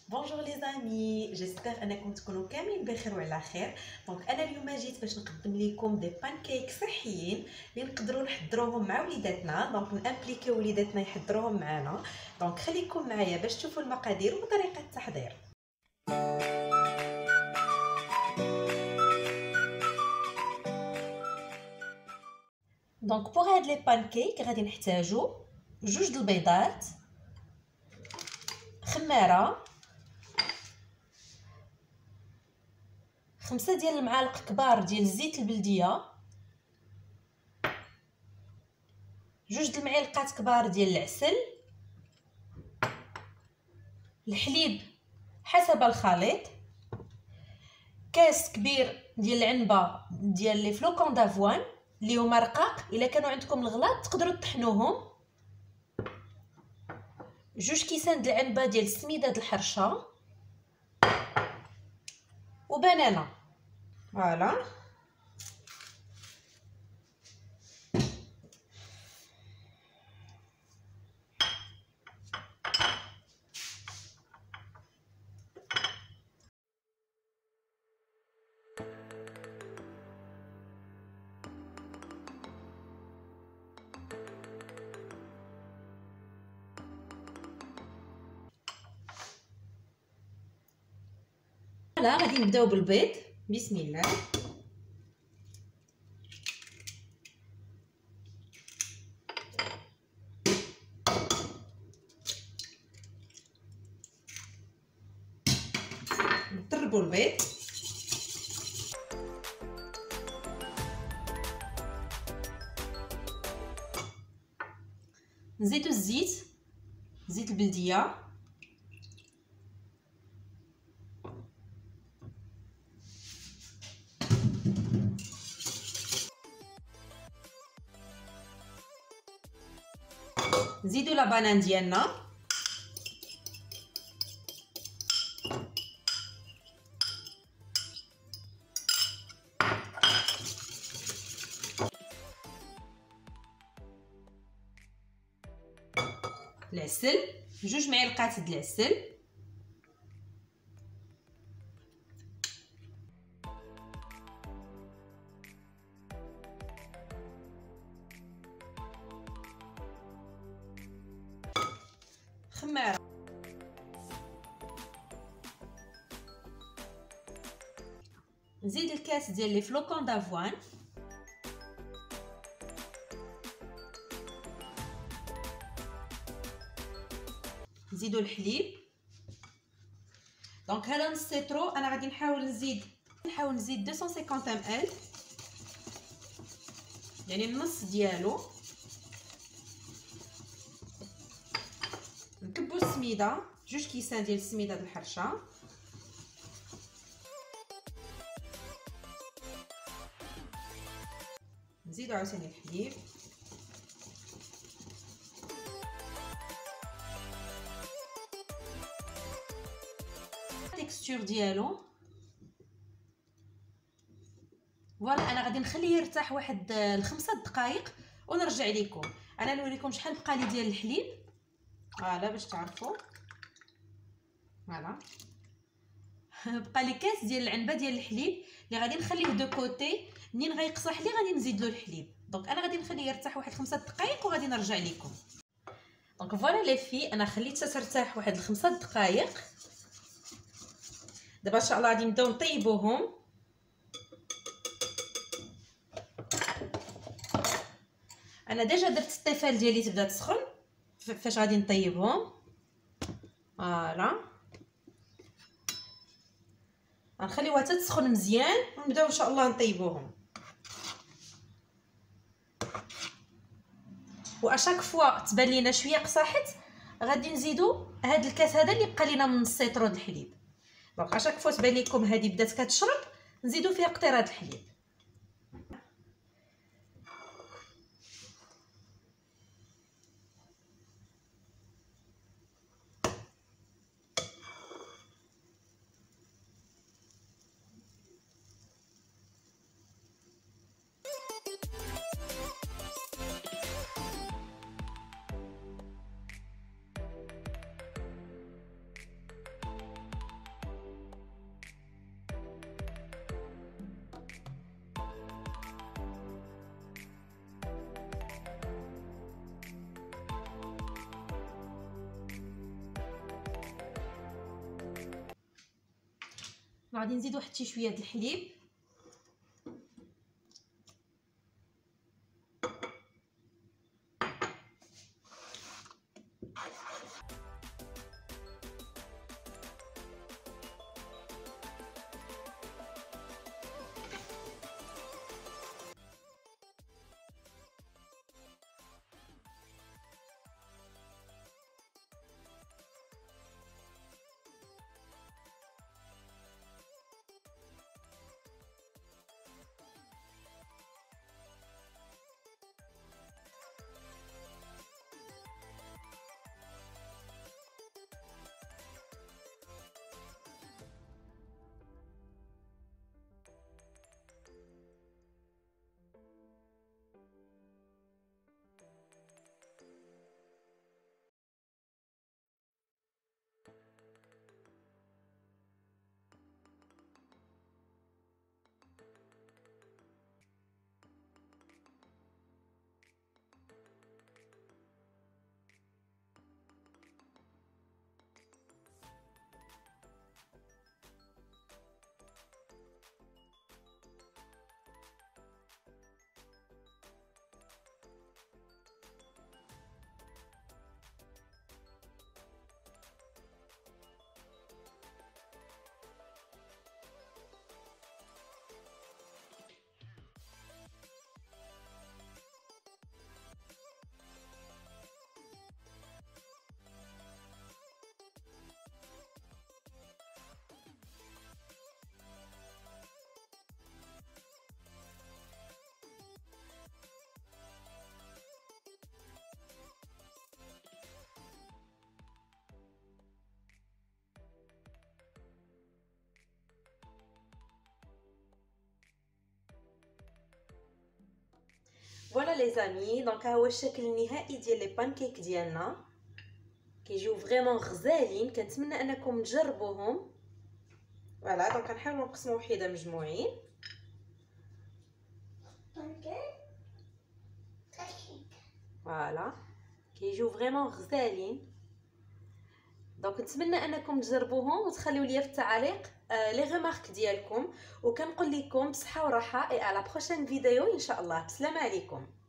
بونجور لي زامي، جيسبر انكم تكونوا كاملين بخير وعلى خير. دونك انا اليوم جيت باش نقدم لكم دي بانكيك صحيين اللي نقدروا نحضروهم مع وليداتنا. دونك نامبليكيو وليداتنا يحضروهم معنا. دونك خليكم معايا باش تشوفوا المقادير وطريقه التحضير. دونك بوغ هاد لي بانكيك غادي نحتاجو 2 د البيضات، خماره، 5 ديال المعالق كبار ديال الزيت البلديه، 2 د المعالق كبار ديال العسل، الحليب حسب الخليط، كاس كبير ديال العنبه ديال لي فلوكون دافوان اللي هما رقاق. الا كانوا عندكم الغلاط تقدروا تطحنوهم، 2 كيسان د العنبه ديال السميده د الحرشه، وبنانه. فوالا غادي نبداو بالبيض. بسم الله. نضربوا البيض، نزيدوا زيت البلديه، نزيدوا لا بانان ديالنا، العسل، 2 معالق د العسل، خماره، نزيد الكاس ديال لي فلوكون دافوان، نزيدوا الحليب. دونك هذا نص سيترو، انا غادي نحاول نزيد 250 ml، يعني النص ديالو. نكبوا السميده، 2 كيسان ديال السميده د الحرشه، نزيدوا عاوتاني الحليب، التكستور ديالو. فوالا انا غادي نخليه يرتاح واحد ل5 دقائق ونرجع لكم. انا نوريكم شحال بقى لي ديال الحليب. فوالا باش تعرفوا. فوالا بقى لي كاس ديال العنبه ديال الحليب اللي غادي نخليه دو كوتي. منين غيقصح لي غادي نزيد له الحليب. دونك انا غادي نخليه يرتاح واحد 5 دقائق وغادي نرجع لكم. دونك فوالا لي في، انا خليتها ترتاح واحد 5 دقائق. دابا ان شاء الله غادي نبداو نطيبوهم. انا ديجا درت الطيفال ديالي تبدا تسخن فاش غادي نطيبهم. فوالا غنخليوها حتى تسخن مزيان ونبداو ان شاء الله نطيبوهم. واشاك فوا تبان لينا شويه قصاحت غادي نزيدو هاد الكاس هذا اللي بقى لينا من نص لتر د الحليب. دونك اشاك فوا تبان لكم هذه بدات كتشرب نزيدو فيها قطيره د الحليب. غادي نزيد واحد شي شويه د الحليب. فوالا لي زامي، دونك ها هو الشكل النهائي ديال لي بانكيك ديالنا، كيجيو فريمون غزالين. كنتمنى انكم تجربوهم. فوالا دونك غنحاولوا نقسموا وحده مجموعين. فوالا كيجيو فريمون غزالين. دونك نتمنى انكم تجربوهم وتخليو لي في التعاليق لي ريمارك ديالكم، وكنقول لكم بصحه وراحه. اي على بروشين فيديو ان شاء الله. بسلامه عليكم.